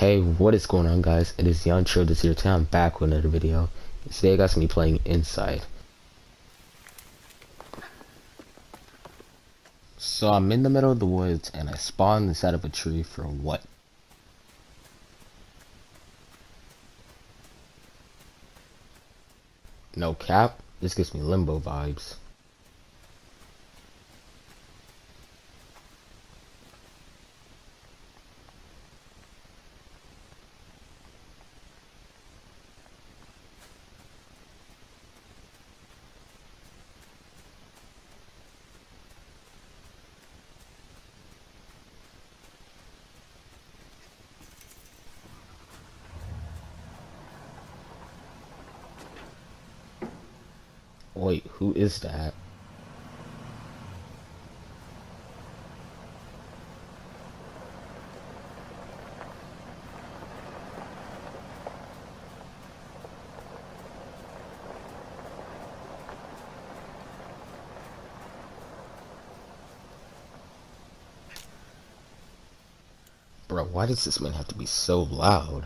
Hey, what is going on, guys? It is Young Chill this here. Today I'm back with another video. Today I got me playing Inside. So I'm in the middle of the woods and I spawned inside of a tree for what? No cap? This gives me Limbo vibes. Wait, who is that? Bro, why does this man have to be so loud?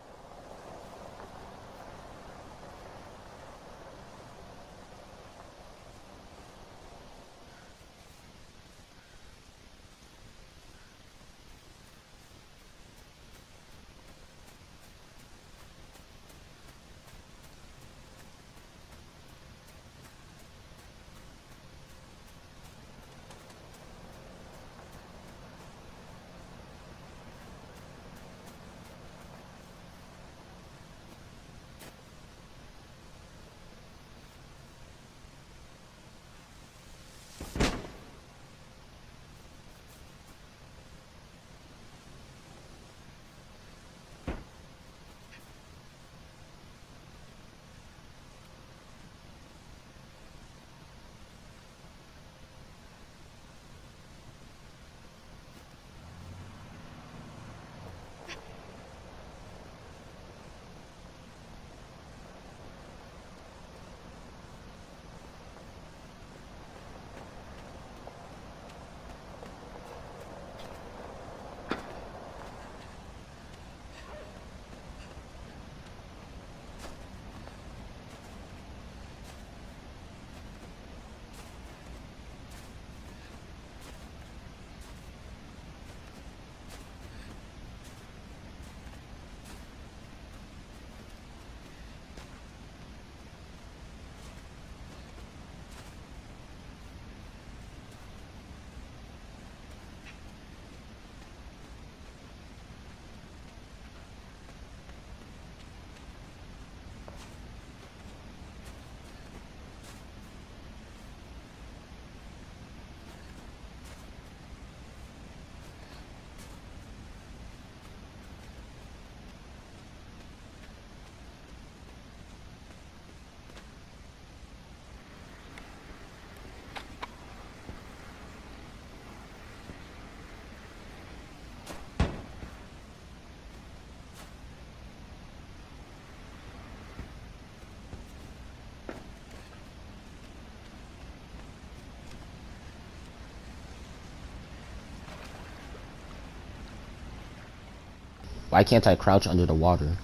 Why can't I crouch under the water?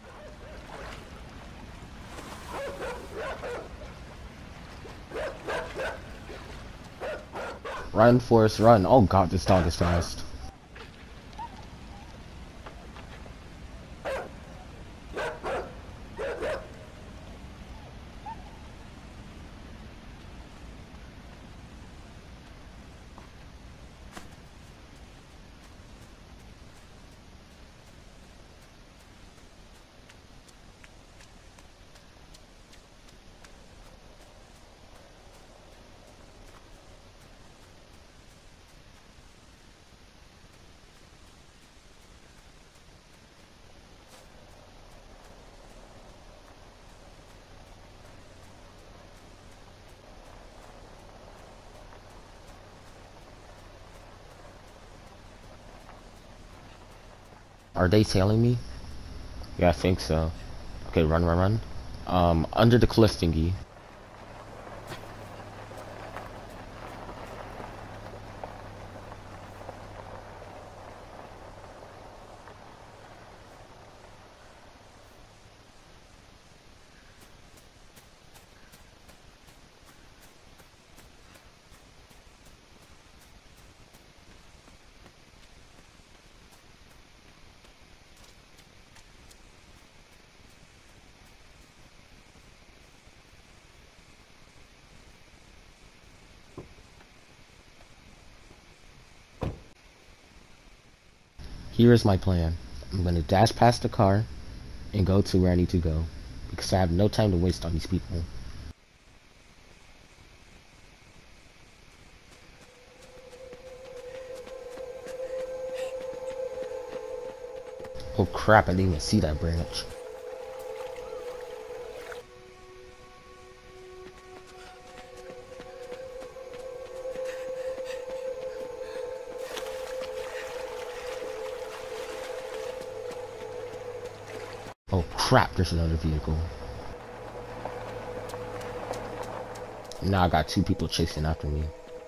Run, Forrest, run. Oh god, this dog is fast. Are they tailing me? Yeah, I think so. Okay, run, run, run. Under the cliff thingy. Here is my plan. I'm gonna dash past the car and go to where I need to go because I have no time to waste on these people. Oh crap, I didn't even see that branch. Oh crap, there's another vehicle. Now I got two people chasing after me.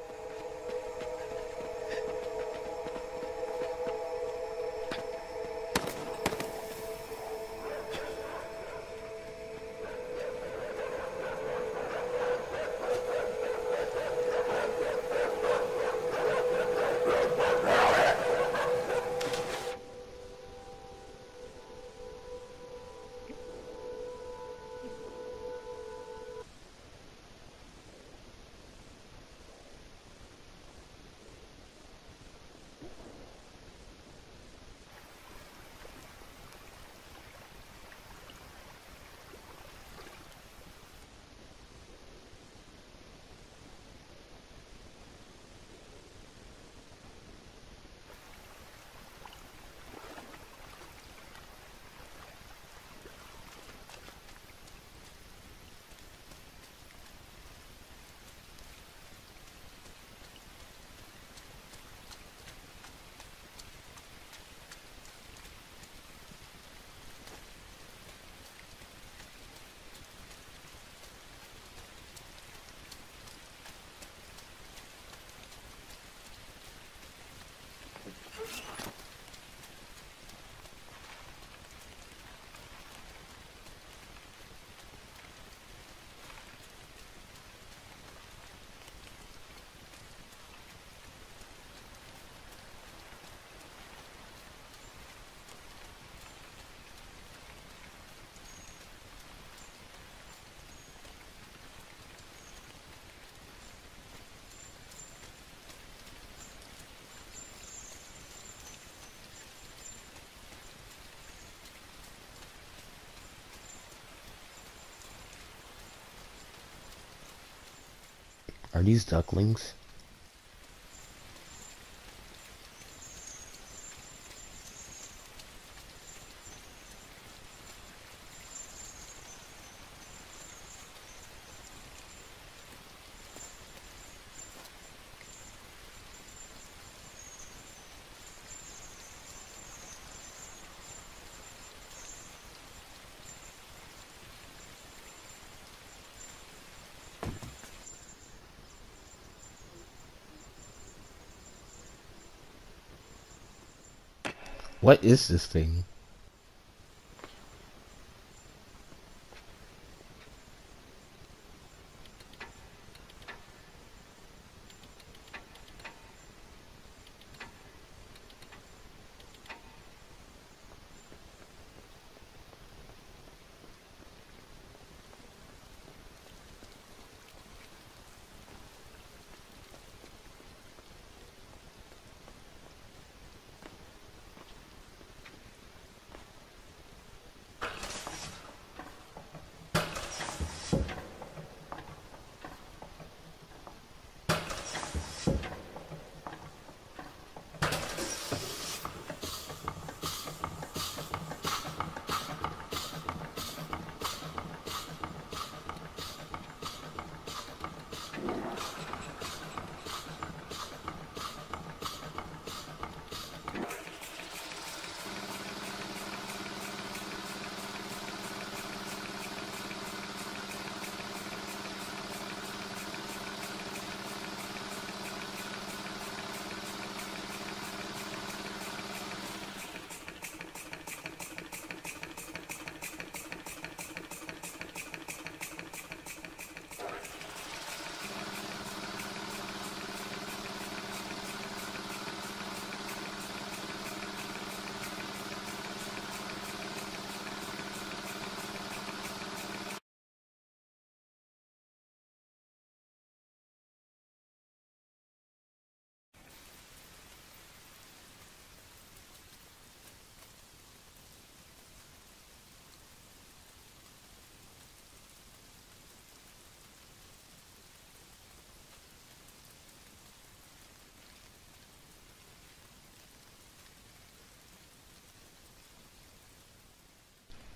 Are these ducklings? What is this thing?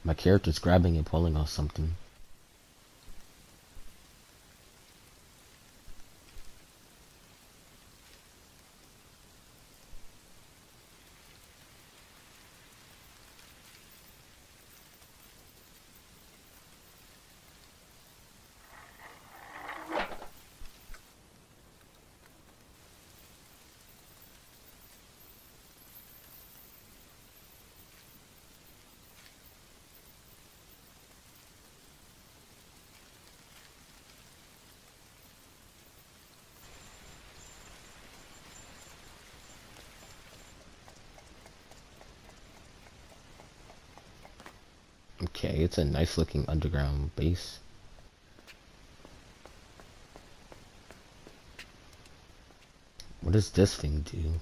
My character's grabbing and pulling on something. Okay, it's a nice looking underground base. What does this thing do?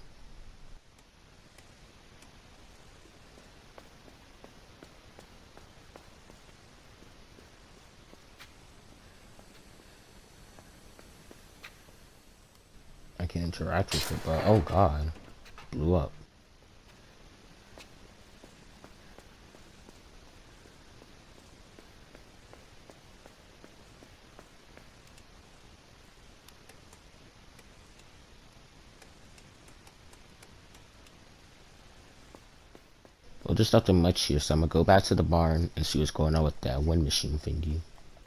I can interact with it, but oh god, blew up. Well, there's nothing much here, so I'm gonna go back to the barn and see what's going on with that wind machine thingy.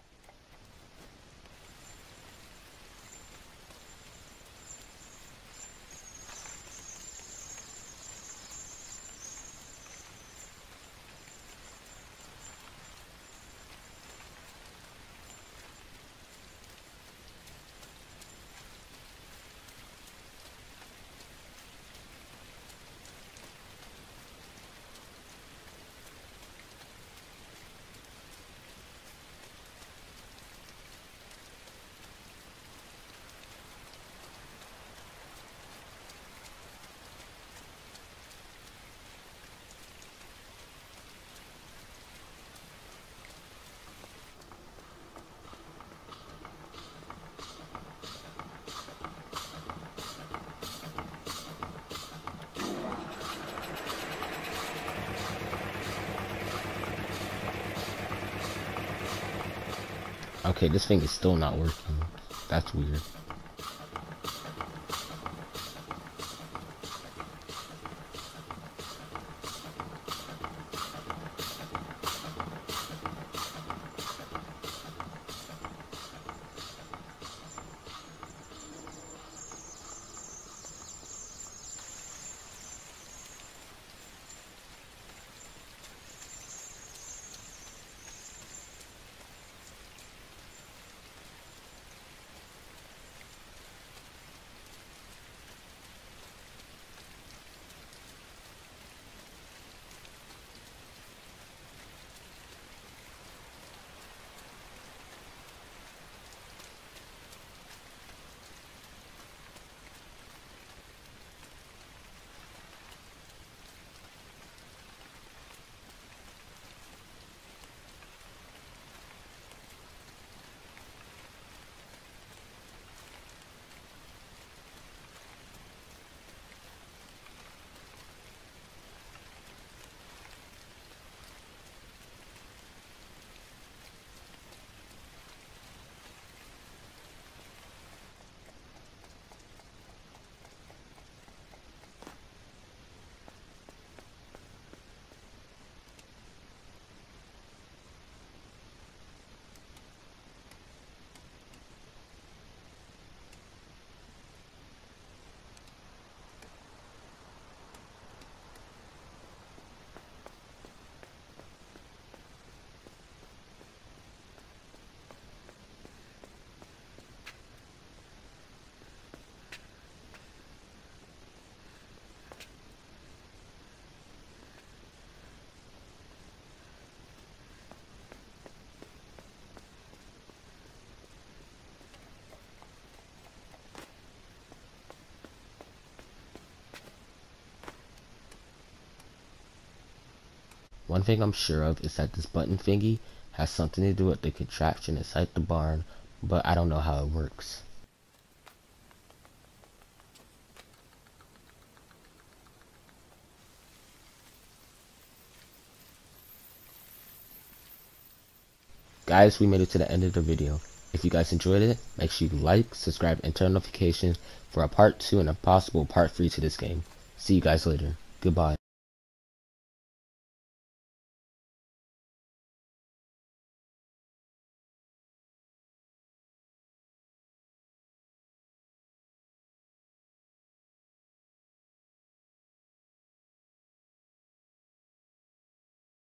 Okay, this thing is still not working. That's weird. One thing I'm sure of is that this button thingy has something to do with the contraption inside the barn, but I don't know how it works. Guys, we made it to the end of the video. If you guys enjoyed it, make sure you like, subscribe, and turn notifications for a part 2 and a possible part 3 to this game. See you guys later. Goodbye.